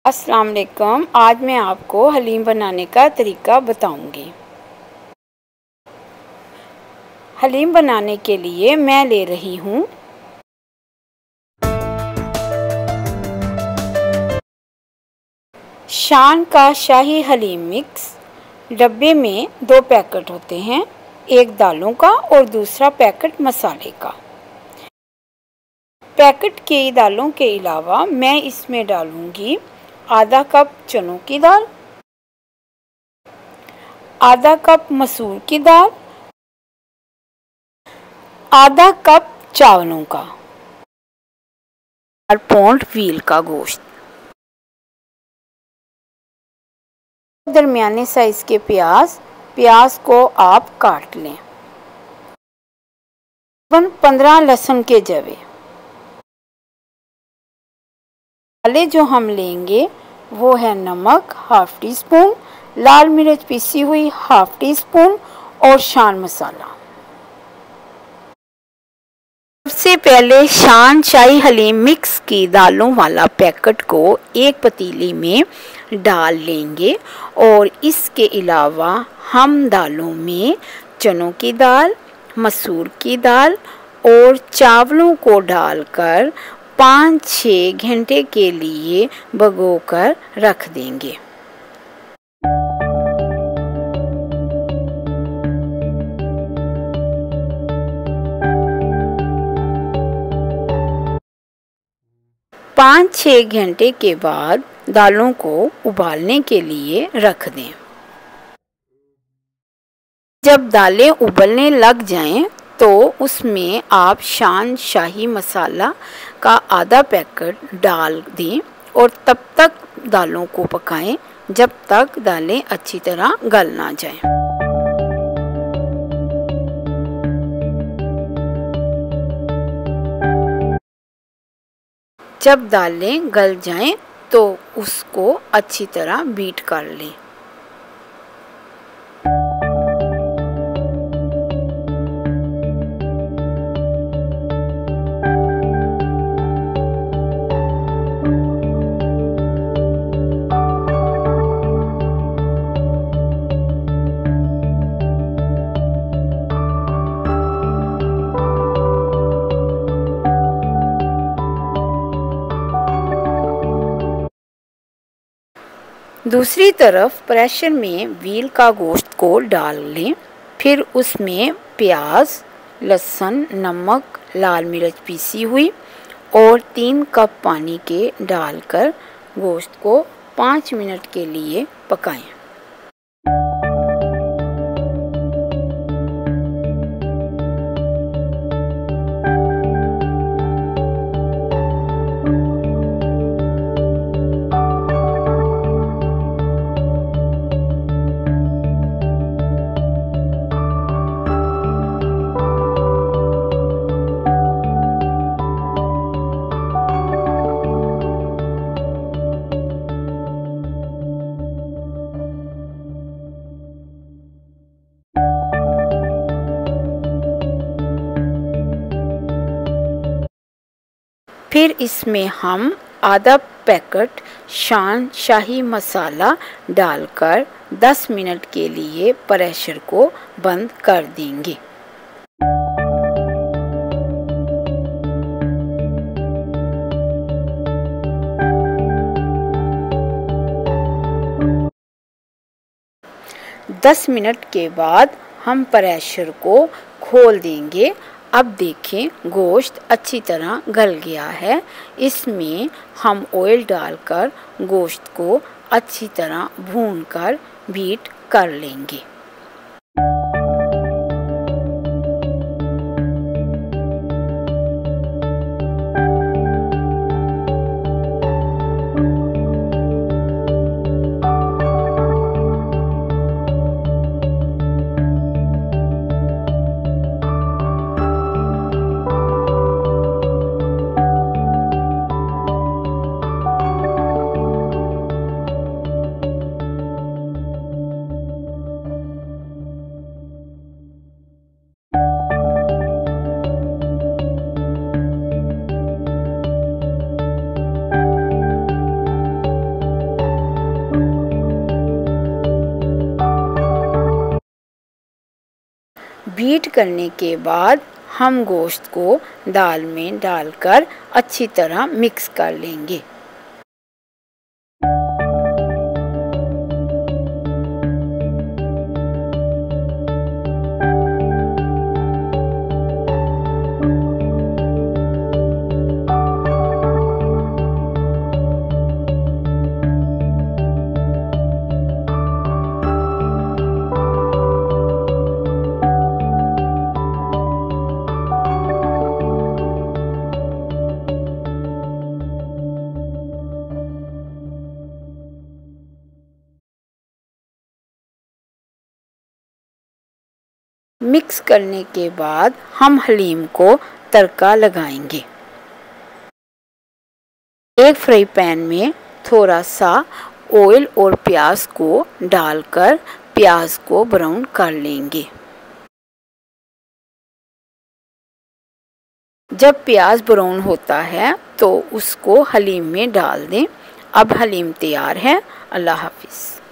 अस्सलाम वालेकुम। आज मैं आपको हलीम बनाने का तरीका बताऊंगी। हलीम बनाने के लिए मैं ले रही हूँ शान का शाही हलीम मिक्स। डब्बे में 2 पैकेट होते हैं, एक दालों का और दूसरा पैकेट मसाले का। पैकेट की दालों के अलावा मैं इसमें डालूंगी आधा कप चनों की दाल, आधा कप मसूर की दाल, आधा कप चावलों का, 4 पौंड व्हील का गोश्त, दरमियाने साइज के प्याज को आप काट लें, 15 लहसुन के जवे। मसाले जो हम लेंगे वो है नमक हाफ टी स्पून, लाल मिर्च पीसी हुई हाफ टी स्पून और शान मसाला। सबसे पहले शान शाही हलीम मिक्स की दालों वाला पैकेट को एक पतीली में डाल लेंगे और इसके अलावा हम दालों में चनों की दाल, मसूर की दाल और चावलों को डालकर 5-6 घंटे के लिए भिगोकर रख देंगे। पाँच 6 घंटे के बाद दालों को उबालने के लिए रख दें। जब दालें उबलने लग जाएं तो उसमें आप शान शाही मसाला का आधा पैकेट डाल दें और तब तक दालों को पकाएं जब तक दालें अच्छी तरह गल ना जाएं। जब दालें गल जाएं तो उसको अच्छी तरह बीट कर लें। दूसरी तरफ प्रेशर में व्हील का गोश्त को डाल लें, फिर उसमें प्याज, लहसुन, नमक, लाल मिर्च पीसी हुई और 3 कप पानी के डालकर गोश्त को 5 मिनट के लिए पकाएं। फिर इसमें हम आधा पैकेट शान शाही मसाला डालकर 10 मिनट के लिए प्रेशर को बंद कर देंगे। दस मिनट के बाद हम प्रेशर को खोल देंगे। अब देखें गोश्त अच्छी तरह गल गया है। इसमें हम ऑयल डालकर गोश्त को अच्छी तरह भूनकर बीट कर लेंगे। बीट करने के बाद हम गोश्त को दाल में डालकर अच्छी तरह मिक्स कर लेंगे। मिक्स करने के बाद हम हलीम को तड़का लगाएंगे। एक फ्राई पैन में थोड़ा सा ऑयल और प्याज को डालकर प्याज को ब्राउन कर लेंगे। जब प्याज ब्राउन होता है तो उसको हलीम में डाल दें। अब हलीम तैयार है। अल्लाह हाफिज़।